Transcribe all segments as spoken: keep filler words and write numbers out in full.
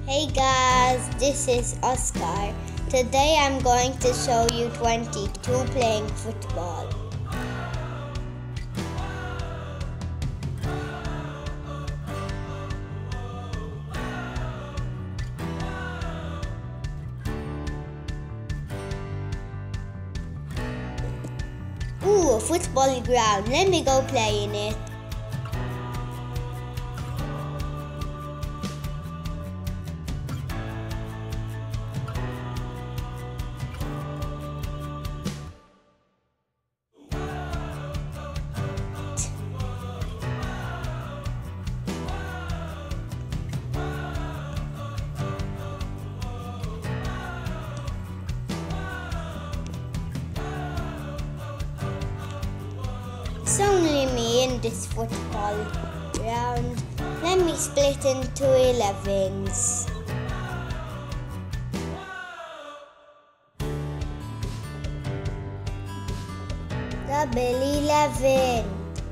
Hey guys, this is Oscar. Today I'm going to show you twenty-two playing football. Ooh, a football ground. Let me go play in it. It's only me in this football ground. Let me split into elevens. Double eleven.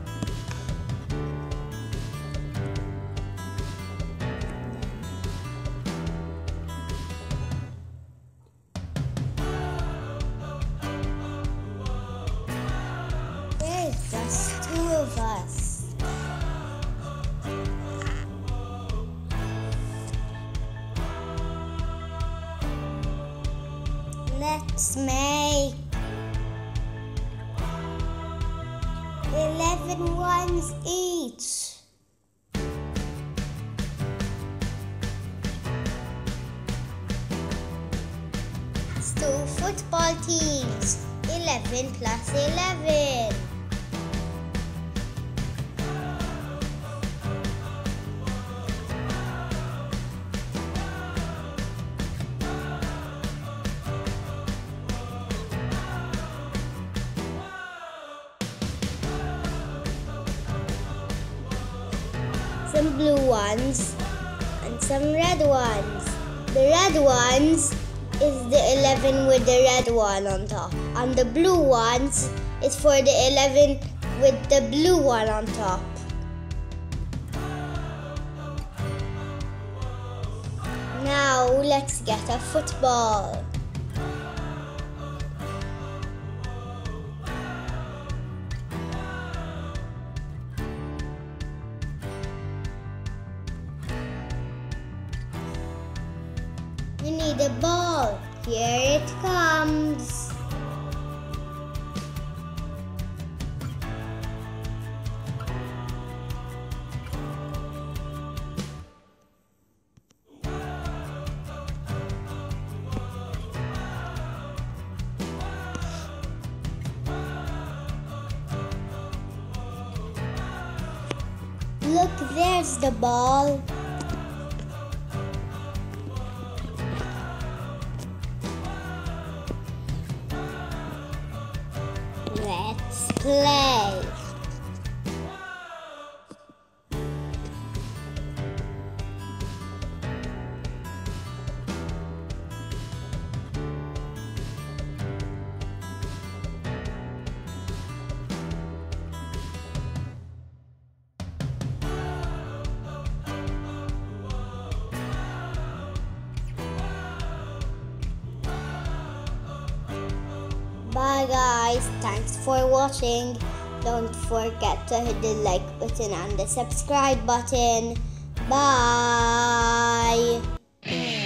Just two of us. Let's make eleven ones each. It's two football teams. eleven plus eleven. Some blue ones and some red ones. The red ones is the eleven with the red one on top, and the blue ones is for the eleven with the blue one on top. Now let's get a football. We need a ball. Here it comes. Look, there's the ball. Let's play. Bye guys, thanks for watching. Don't forget to hit the like button and the subscribe button. Bye.